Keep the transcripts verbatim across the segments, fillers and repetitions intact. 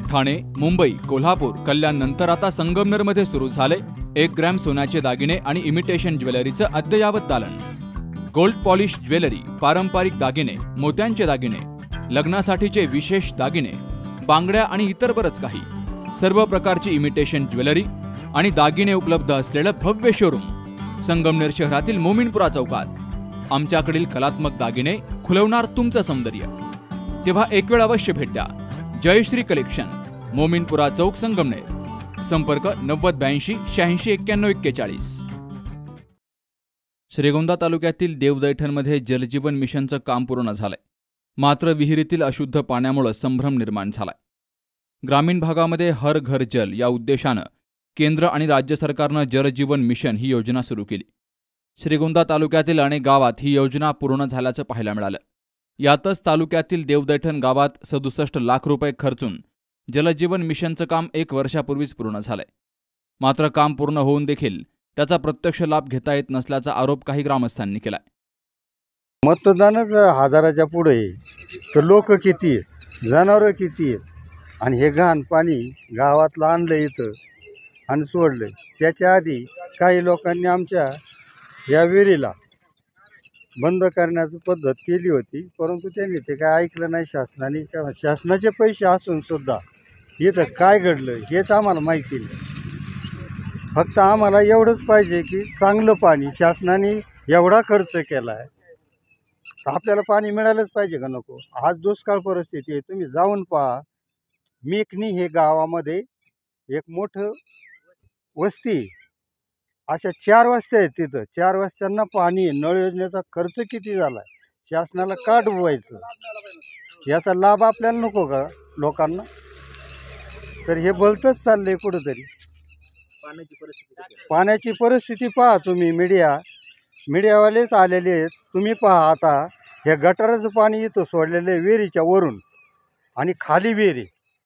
ठाणे, मुंबई, कोल्हापूर, कल्याण नंतर आता संगमनेरमध्ये सुरू झाले एक ग्रॅम सोन्याचे दागिने आणि इमिटेशन ज्वेलरीचं अद्ययावत दालन। गोल्ड पॉलिश ज्वेलरी, पारंपरिक दागिने, मोत्यांचे दागिने, लग्नासाठीचे विशेष दागिने, बांगड्या आणि इतर बरंच काही, सर्व प्रकारची इमिटेशन ज्वेलरी आणि दागिने उपलब्ध असलेलं भव्य शोरूम संगमनेर शहरातील मोमीनपुरा चौकात। आमच्याकडील कलात्मक दागिने खुलवणार तुमचं सौंदर्य। तेव्हा एक वेळ अवश्य भेट द्या। जयश्री कलेक्शन, मोमीनपुरा चौक, संगमनेर। संपर्क नव्वद ब्याऐंशी शहाऐंशी एक्क्याण्णव एक्केचाळीस। श्रीगोंदा तालुक्यातील देवदैठणमध्ये जलजीवन मिशनचं काम पूर्ण झालंय, मात्र विहिरीतील अशुद्ध पाण्यामुळे संभ्रम निर्माण झालाय। ग्रामीण भागामध्ये हर घर जल या उद्देशानं केंद्र आणि राज्य सरकारनं जलजीवन मिशन ही योजना सुरू केली। श्रीगोंदा तालुक्यातील अनेक गावात ही योजना पूर्ण झाल्याचं पाहायला मिळालं। यातच तालुक्यातील देवदैठण गावात सदुसष्ट लाख रुपये खर्चून जलजीवन मिशनचं काम एक वर्षापूर्वीच पूर्ण झालंय, मात्र काम पूर्ण होऊन देखील त्याचा प्रत्यक्ष लाभ घेता येत नसल्याचा आरोप काही ग्रामस्थांनी केलाय। मतदानच हजाराच्या पुढे तर लोक किती आहेत, जनावरं किती आहेत, आणि हे घाण पाणी गावातलं आणलं इथं आणि सोडलं। त्याच्या आधी काही लोकांनी आमच्या या विहिरीला बंद करण्याची पद्धत केली होती, परंतु त्यांनी ते काय ऐकलं नाही शासनाने। किंवा शासनाचे पैसे असून सुद्धा इथं काय घडलं हेच आम्हाला माहिती नाही। फक्त आम्हाला एवढंच पाहिजे की चांगलं पाणी, शासनाने एवढा खर्च केला आहे तर आपल्याला पाणी मिळालंच पाहिजे का नको। आज दुष्काळ परिस्थिती आहे, तुम्ही जाऊन पहा। मेकणी हे गावामध्ये एक मोठं वस्ती, अशा चार वस्त्या आहेत तिथं। चार वस्त्यांना पाणी, नळ योजनेचा खर्च किती झाला, शासनाला का डुबवायचं, याचा लाभ आपल्याला नको का लोकांना? तर हे भलतंच चाललंय कुठंतरी। पाण्याची परिस्थिती पाण्याची परिस्थिती पहा तुम्ही। मीडिया मीडियावालेच आलेले आहेत, तुम्ही पहा। आता हे गटाराचं पाणी इथं सोडलेलं आहे विहिरीच्या वरून आणि खाली विहिरी,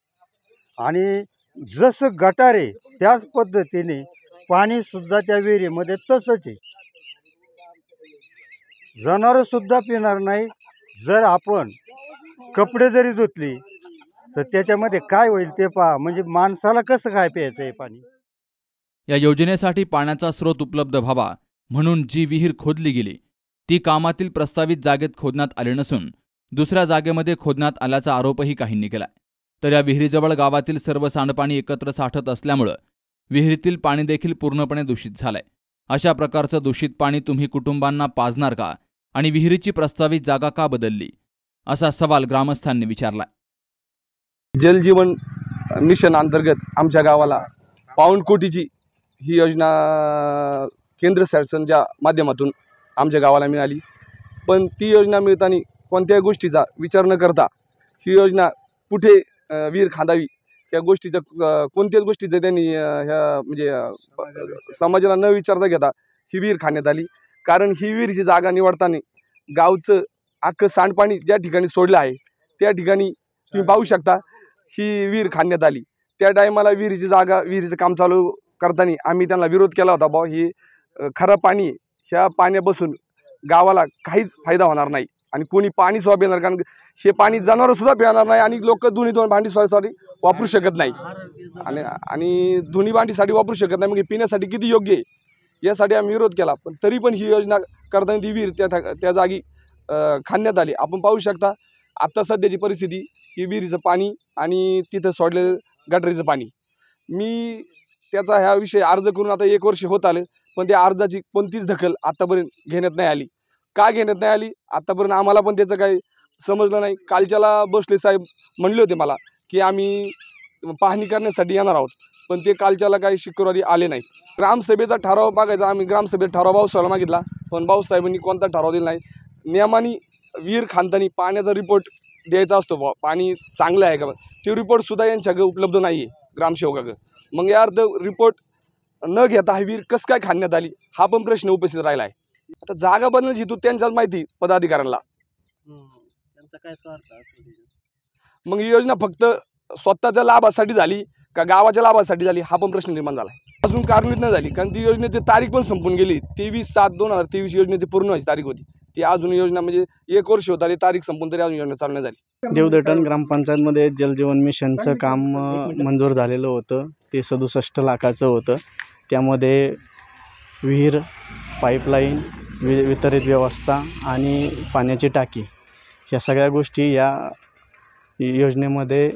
आणि जसं गटार आहे त्याच पद्धतीने पाणी सुद्धा त्या विहिरीमध्ये तसंच आहे। जनावरं सुद्धा पिणार नाही। जर आपण कपडे जरी धुतली तर त्याच्यामध्ये काय होईल ते पहा, म्हणजे माणसाला कसं काय प्यायचं आहे पाणी। या योजनेसाठी पाण्याचा स्रोत उपलब्ध व्हावा म्हणून जी विहीर खोदली गेली ती कामातील प्रस्तावित जागेत खोदण्यात आली नसून दुसऱ्या जागेमध्ये खोदण्यात आल्याचा आरोपही काहींनी केलाय। तर या विहिरीजवळ गावातील सर्व सांडपाणी एकत्र साठत असल्यामुळं विहिरीतील पाणी देखील पूर्णपणे दूषित झालंय। अशा प्रकारचं दूषित पाणी तुम्ही कुटुंबांना पाजणार का आणि विहिरीची प्रस्तावित जागा का बदलली, असा सवाल ग्रामस्थांनी विचारलाय। जलजीवन मिशन अंतर्गत आमच्या गावाला पाऊण कोटीची ही योजना केंद्र शासनाच्या माध्यमातून आमच्या गावाला मिळाली, पण ती योजना मिळताना कोणत्याही गोष्टीचा विचार न करता ही योजना कुठे विहीर खांदावी या गोष्टीचं कोणत्याच गोष्टीचं त्यांनी ह्या म्हणजे समाजाला न विचारता घेता ही विहीर खाण्यात आली। कारण ही विहीरची जागा निवडताना गावचं अख्खं सांडपाणी ज्या ठिकाणी सोडलं आहे त्या ठिकाणी तुम्ही पाहू शकता ही विहीर खाण्यात आली। त्या टायमाला विहिरीची जागा, विहिरीचं काम चालू करताना आम्ही त्यांना विरोध केला होता, भाऊ ही खरं पाणी, ह्या पाण्यापासून गावाला काहीच फायदा होणार नाही आणि कोणी पाणी सुद्धा पिणार, कारण हे पाणी जनावरं सुद्धा पिणार नाही आणि लोक दोन्ही दोन भांडी सोयीसाठी वापरू शकत नाही आणि आणि दोन्ही भांडीसाठी वापरू शकत नाही, मग पिण्यासाठी किती योग्य आहे यासाठी आम्ही विरोध केला। पण तरी पण ही योजना करताना ती विहीर त्या त्या जागी खाण्यात आली। आपण पाहू शकता आत्ता सध्याची परिस्थिती, ही विहिरीचं पाणी आणि तिथं सोडलेलं गटारीचं पाणी। मी त्याचा ह्या विषयी अर्ज करून आता एक वर्ष होत आले, पण त्या अर्जाची कोणतीच दखल आत्तापर्यंत घेण्यात नाही आली। का घेण्यात नाही आली आत्तापर्यंत आम्हाला पण त्याचं काही समजलं नाही। कालच्याला बसले साहेब म्हणले होते मला की आम्ही पाहणी करण्यासाठी येणार आहोत, पण ते कालच्याला काही शुक्रवारी आले नाही। ग्रामसभेचा ठराव मागायचा, आम्ही ग्रामसभेत ठराव भाऊसाहेबांना मागितला, पण भाऊसाहेबांनी कोणता ठराव दिला नाही। नियमाने विहीर खांदताना पाण्याचा रिपोर्ट द्यायचा असतो, पाणी चांगलं आहे का, ते रिपोर्टसुद्धा यांच्याकडे उपलब्ध नाही आहे ग्रामसेवकाकडे। मग या अर्ध रिपोर्ट न घेता ही विहीर कसं काय खाण्यात आली हा पण प्रश्न उपस्थित राहिला आहे। आता जागा बदलण्याची हेतू त्यांच्याच माहिती पदाधिकाऱ्यांना, काय स्वार्थ असेल, मग ही योजना फक्त स्वतःच्या लाभासाठी झाली का गावाच्या लाभासाठी झाली हा पण प्रश्न निर्माण झाला आहे। अजून कार्यान्वित नाही झाली, कारण ती योजनेची तारीख पण संपून गेली। तेवीस सात दोन हजार तेवीस योजनेची पूर्ण व्हायची तारीख होती, ती अजून योजना म्हणजे एक वर्ष होत आली, तारीख संपून तरी अजून योजना चालू नाही झाली. देवदटण ग्रामपंचायतमध्ये जलजीवन मिशनचं काम अ, मंजूर झालेलं होतं. ते सदुसष्ट लाखाचं होतं. त्यामध्ये विहीर, पाईपलाईन, वि वितरित व्यवस्था आणि पाण्याची टाकी ह्या सगळ्या गोष्टी या योजनेमध्ये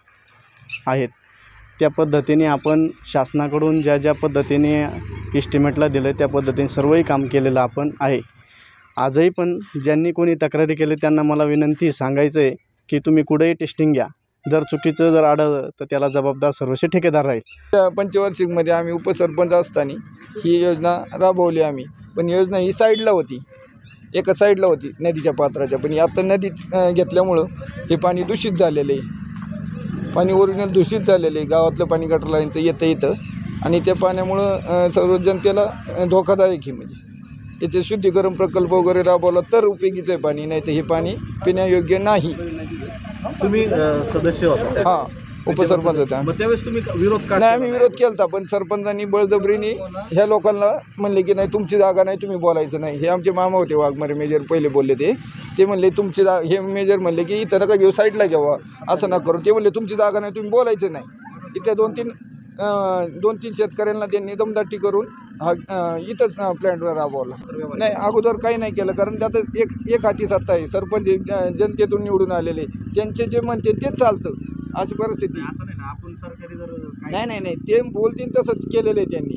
आहेत. त्या पद्धतीने आपण शासनाकडून ज्या ज्या पद्धतीने इस्टिमेटला दिलं त्या पद्धतीने सर्वही काम केलेलं आपण आहे. आजही पण ज्यांनी कोणी तक्रारी केली त्यांना मला विनंती सांगायचं आहे की तुम्ही कुठेही टेस्टिंग घ्या. जर चुकीचं जर आढळलं तर त्याला जबाबदार सर्वस्वी ठेकेदार राहील. पंचवार्षिकमध्ये आम्ही उपसरपंच असताना ही योजना राबवली आम्ही. पण योजना ही साईडला होती, एका साईडला होती नदीच्या पात्राच्या. पण आता नदीत अ, घेतल्यामुळं हे पाणी दूषित झालेलं आहे. पाणी ओरिजिनल दूषित झालेलं आहे. गावातलं पाणी गटर लाईनचं येतं येतं आणि त्या पाण्यामुळं अ, सर्व जनतेला अ, धोकादायक आहे. म्हणजे याचे शुद्धीकरण प्रकल्प वगैरे राबवला तर उपयोगीचं आहे पाणी, नाही तर हे पाणी पिण्यायोग्य नाही. तुम्ही सदस्य होता, हां, उपसरपंच होता. मग त्यावेळेस तुम्ही विरोध का नाही, आम्ही विरोध केला होता. पण सरपंचांनी बळजबरीने ह्या लोकांना म्हणले की नाही, तुमची जागा नाही, तुम्ही बोलायचं नाही. हे आमचे मामा होते वाघमारे मेजर, पहिले बोलले ते ते म्हणले तुमची जा हे मेजर म्हणले की इथं नका घेऊ, साईडला घ्यावा, असं नका करू. ते म्हणले तुमची जागा नाही, तुम्ही बोलायचं नाही. इथल्या दोन तीन दोन तीन शेतकऱ्यांना त्यांनी दमदाटी करून हा इथंच प्लॅन्ट राबवला. नाही, अगोदर काही नाही केलं, कारण त्यात एक एक हाती सत्ता आहे. सरपंच जनतेतून निवडून आलेले, त्यांचे जे म्हणते तेच चालतं, अशी परिस्थिती. असं नाही ना, आपण सरकारी जर नाही नाही नाही ते बोलतील तसंच केलेलं आहे त्यांनी.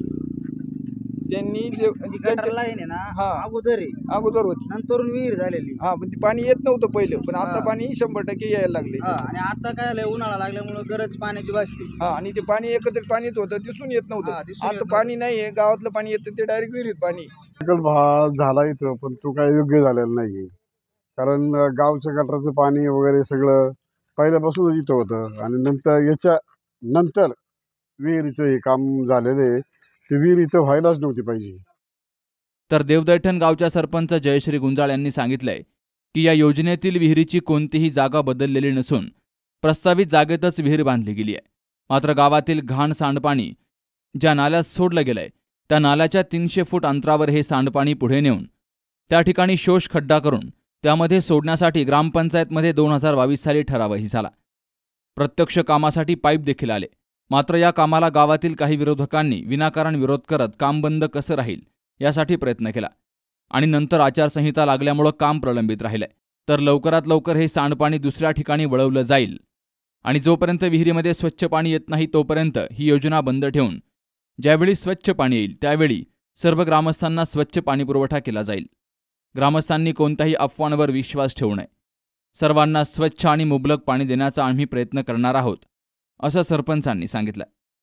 त्यांनी जे त्यांच्या लाईन आहे ना, हां, अगोदर आहे, अगोदर होती, नंतर विहीर झालेली. हां. पण ते पाणी येत नव्हतं पहिलं, पण आता हां. पाणी शंभर टक्के यायला लागले. हा, आणि आता काय झालंय, उन्हाळा लागल्यामुळे गरज पाण्याची वाजते. हां, आणि ते पाणी एकत्रित पाणीच होतं, दिसून येत हां, नव्हतं. दिसून येत आता नव्हतं. पाणी नाही आहे, गावातलं पाणी येतं ते डायरेक्ट विहिरीत पाणी. भाव झाला इथं, पण तो काय योग्य झालेला नाही आहे. कारण अ, गावचं गटराचं पाणी वगैरे सगळं पहिल्यापासूनच इथं होतं आणि नंतर याच्या नंतर विहिरीचं हे काम झालेलं आहे. ते विहीर इथं व्हायलाच नव्हती पाहिजे. तर देवदैठण गावच्या सरपंच जयश्री गुंजाळ यांनी सांगितलंय की या योजनेतील विहिरीची कोणतीही जागा बदललेली नसून प्रस्तावित जागेतच विहीर बांधली गेली आहे. मात्र गावातील घाण सांडपाणी ज्या नाल्यात सोडलं गेलंय त्या नाल्याच्या तीनशे फूट अंतरावर हे सांडपाणी पुढे नेऊन त्या ठिकाणी शोष खड्डा करून त्यामध्ये सोडण्यासाठी ग्रामपंचायतमध्ये दोन हजार बावीस साली ठरावही झाला. प्रत्यक्ष कामासाठी पाईप देखील आले. मात्र या कामाला गावातील काही विरोधकांनी विनाकारण विरोध करत काम बंद कसं राहील यासाठी प्रयत्न केला आणि नंतर आचारसंहिता लागल्यामुळं काम प्रलंबित राहिलंय. तर लवकरात लवकर हे सांडपाणी दुसऱ्या ठिकाणी वळवलं जाईल आणि जोपर्यंत विहिरीमध्ये स्वच्छ पाणी येत नाही तोपर्यंत ही योजना बंद ठेवून ज्यावेळी स्वच्छ पाणी येईल त्यावेळी सर्व ग्रामस्थांना स्वच्छ पाणीपुरवठा केला जाईल. ग्रामस्थांनी कोणत्याही अफवांवर विश्वास ठेवू नये. सर्वांना स्वच्छ आणि मुबलक पाणी देण्याचा आम्ही प्रयत्न करणार आहोत, असं सरपंचांनी सांगितलं.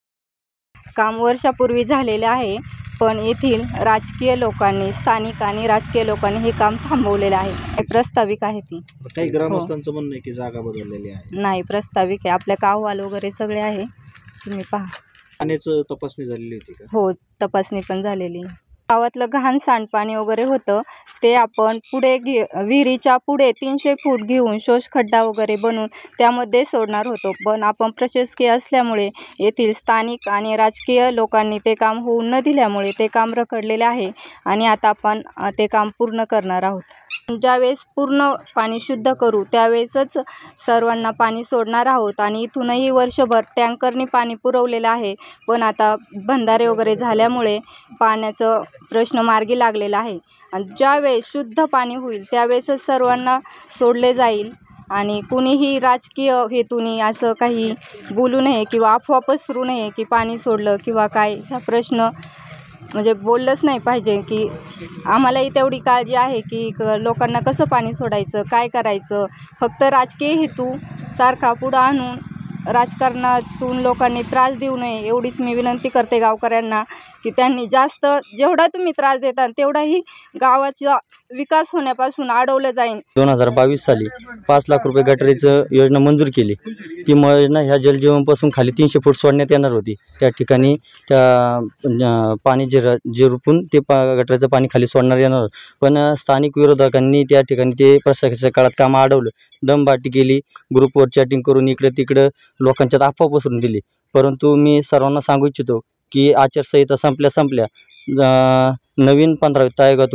काम वर्षापूर्वी झालेले आहे, पण येथील राजकीय लोकांनी, स्थानिक आणि राजकीय लोकांनी हे काम थांबवलेलं आहे. हे प्रस्ताविक आहे ती. काही ग्रामस्थांचं म्हणणं आहे की जागा बदललेली आहे. नाही, प्रस्ताविक आहे. आपल्या अहवाल वगैरे सगळे आहे, तुम्ही पहा. पाण्याचं तपासणी झालेली होती का? हो, तपासणी पण झालेली. गावातलं घाण सांडपाणी वगैरे होतं ते आपण पुढे घे विहिरीच्या पुढे तीनशे फूट घेऊन शोष खड्डा वगैरे बनवून त्यामध्ये सोडणार होतो. पण आपण प्रशासकीय असल्यामुळे येथील स्थानिक आणि राजकीय लोकांनी ते काम होऊ न दिल्यामुळे ते काम रखडलेले आहे आणि आता आपण अ, ते काम पूर्ण करणार आहोत. ज्यावेळेस पूर्ण पाणी शुद्ध करू त्यावेळेसच सर्वांना पाणी सोडणार आहोत आणि इथूनही वर्षभर टँकरनी पाणी पुरवलेलं आहे. पण आता बंधारे वगैरे झाल्यामुळे पाण्याचं प्रश्न मार्गी लागलेला आहे आणि ज्यावेळेस शुद्ध पाणी होईल त्यावेळेसच सर्वांना सोडले जाईल आणि कुणीही राजकीय हेतूने असं काही बोलू नये किंवा अफवा पसरू नये की पाणी सोडलं किंवा काय. हा प्रश्न म्हणजे बोललंच नाही पाहिजे की आम्हालाही तेवढी काळजी आहे की क लोकांना कसं पाणी सोडायचं, काय करायचं. फक्त राजकीय हेतू सारखा पुढं आणून राजकारणातून लोकांनी त्रास देऊ नये एवढीच मी विनंती करते गावकऱ्यांना की त्यांनी जास्त जेवढा तुम्ही त्रास देता तेवढाही गावाचा विकास होण्यापासून अडवलं जाईल. दोन हजार बावीस साली पाच लाख रुपये गटारीचं योजना मंजूर केली. ती योजना ह्या जलजीवनपासून खाली तीनशे फूट सोडण्यात येणार होती. त्या ठिकाणी त्या पाणी जिर जिरपून ते पा गटारीचं पाणी खाली सोडणार येणार. पण स्थानिक विरोधकांनी त्या ठिकाणी ते प्रशासकीय काळात कामं अडवलं, दमबाटी केली, ग्रुपवर चॅटिंग करून इकडं तिकडं लोकांच्यात अफवा पसरून दिली. परंतु मी सर्वांना सांगू इच्छितो की आचारसंहिता संपल्या संपल्या नवीन पंधरावीत आयोगातून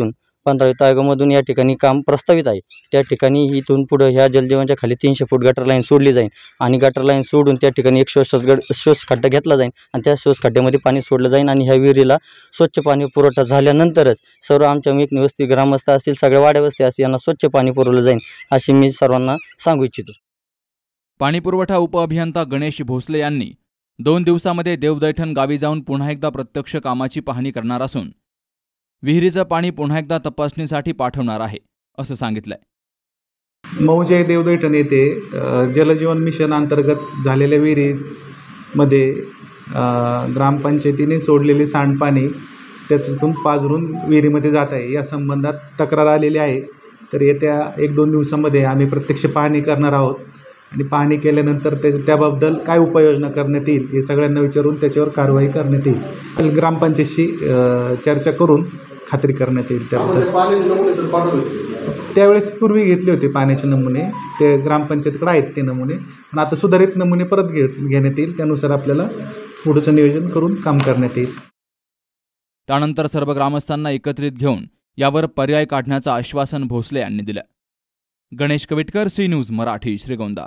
पंधरा वित्त आयोगामधून या ठिकाणी काम प्रस्तावित आहे. त्या ठिकाणी इथून पुढं ह्या जलजीवनच्या खाली तीनशे फूट गटर लाईन सोडली जाईल आणि गटर लाईन सोडून त्या ठिकाणी एक श्वास गड श्वास खड्डा घेतला जाईल आणि त्या श्वास खड्ड्यामध्ये पाणी सोडलं जाईल आणि ह्या विहिरीला स्वच्छ पाणी पुरवठा झाल्यानंतरच सर्व आमच्या एकूण वस्ती ग्रामस्थ असतील, सगळ्या वाड्या वस्ती असतील यांना स्वच्छ पाणी पुरवलं जाईल अशी मी सर्वांना सांगू इच्छितो. पाणीपुरवठा उपअभियंता गणेश भोसले यांनी दोन दिवसामध्ये देवदैठण गावी जाऊन पुन्हा एकदा प्रत्यक्ष कामाची पाहणी करणार असून विहिरीचं पाणी पुन्हा एकदा तपासणीसाठी पाठवणार आहे असं सांगितलंय. मौजे देवदैठण येथे अ, जलजीवन मिशन अंतर्गत झालेल्या विहिरीमध्ये अ, ग्रामपंचायतीने सोडलेले सांडपाणी त्याच्यातून पाझरून विहिरीमध्ये जात आहे. या संबंधात तक्रार आलेली आहे. तर येत्या एक दोन दिवसामध्ये आम्ही प्रत्यक्ष पाहणी करणार आहोत आणि पाहणी केल्यानंतर ते त्याबद्दल काय उपाययोजना करण्यात येईल हे सगळ्यांना विचारून त्याच्यावर कारवाई करण्यात येईल. ग्रामपंचायतशी अ, चर्चा करून खात्री करण्यात येईल. त्याबद्दल त्यावेळेस पूर्वी घेतले होते पाण्याचे नमुने, ते ग्रामपंचायतीकडे आहेत ते नमुने, पण आता सुधारित नमुने परत घे घेण्यात येईल. त्यानुसार आपल्याला पुढचं नियोजन करून काम करण्यात येईल. त्यानंतर सर्व ग्रामस्थांना एकत्रित घेऊन यावर पर्याय काढण्याचं आश्वासन भोसले यांनी दिलं. Ganesh Kavitkar, C news Marathi, Shrigonda.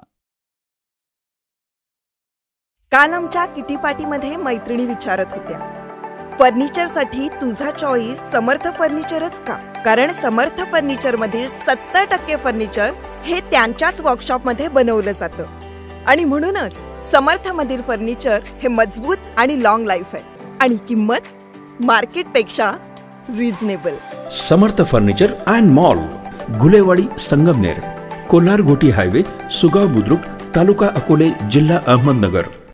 काल आमच्या किटी पार्टीमध्ये मैत्रिणी विचारत होत्या, फर्निचरसाठी तुझा चॉईस समर्थ फर्निचरच का? कारण समर्थ फर्निचर मधील सत्तर टक्के फर्निचर हे त्यांच्याच वर्कशॉपमध्ये बनवलं जातं आणि म्हणूनच समर्थ मधील फर्निचर हे मजबूत आणि लॉंग लाईफ आहे आणि किंमत मार्केटपेक्षा reasonable. Samarth furniture and mall, Gulewadi, Sangamner, Kolhar Goti highway, Sugaon Budruk, तालुका अकोले, जिल्हा अहमदनगर.